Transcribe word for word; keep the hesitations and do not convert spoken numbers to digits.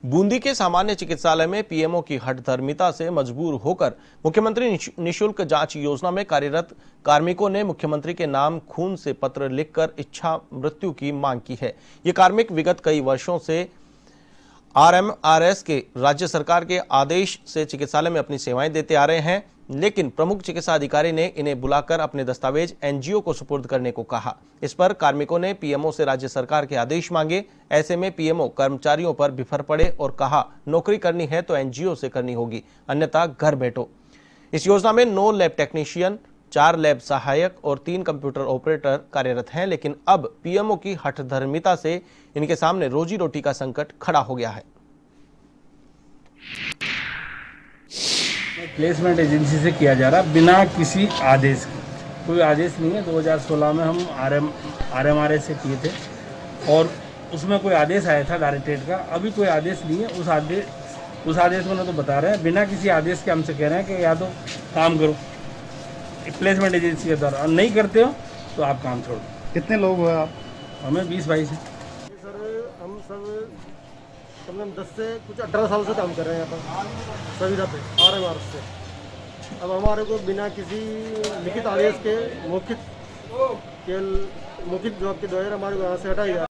बूंदी के सामान्य चिकित्सालय में पीएमओ की हठधर्मिता से मजबूर होकर मुख्यमंत्री निशुल्क जांच योजना में कार्यरत कार्मिकों ने मुख्यमंत्री के नाम खून से पत्र लिखकर इच्छा मृत्यु की मांग की है। ये कार्मिक विगत कई वर्षों से आरएमआरएस के राज्य सरकार के आदेश से चिकित्सालय में अपनी सेवाएं देते आ रहे हैं, लेकिन प्रमुख चिकित्सा अधिकारी ने इन्हें बुलाकर अपने दस्तावेज एनजीओ को सुपुर्द करने को कहा। इस पर कार्मिकों ने पीएमओ से राज्य सरकार के आदेश मांगे। ऐसे में पीएमओ कर्मचारियों पर बिफर पड़े और कहा, नौकरी करनी है तो एनजीओ से करनी होगी, अन्यथा घर बैठो। इस योजना में नौ लैब टेक्नीशियन, चार लैब सहायक और तीन कंप्यूटर ऑपरेटर कार्यरत हैं, लेकिन अब पीएमओ की हठधर्मिता से इनके सामने रोजी रोटी का संकट खड़ा हो गया है। प्लेसमेंट एजेंसी से किया जा रहा बिना किसी आदेश के, कोई आदेश नहीं है। दो हज़ार सोलह में हम आरएम आरएमआरएस से किए थे और उसमें कोई आदेश आया था डायरेक्टरेट का, अभी कोई आदेश नहीं है। उस आदेश उस आदेश में ना तो बता रहे हैं, बिना किसी आदेश के हमसे कह रहे हैं कि या तो काम करो प्लेसमेंट एजेंसी के द्वारा, और नहीं करते हो तो आप काम छोड़ो। कितने लोग हो आप? हमें बीस बाईस है सर। हम सब कम से कम दस से कुछ अठारह साल से काम कर रहे हैं यहाँ पर संविदा पे आर एम आर से। अब हमारे को बिना किसी लिखित आदेश के मौखिक केवल मौखिक जवाब के द्वारा हमारे को यहाँ से हटाया जाए।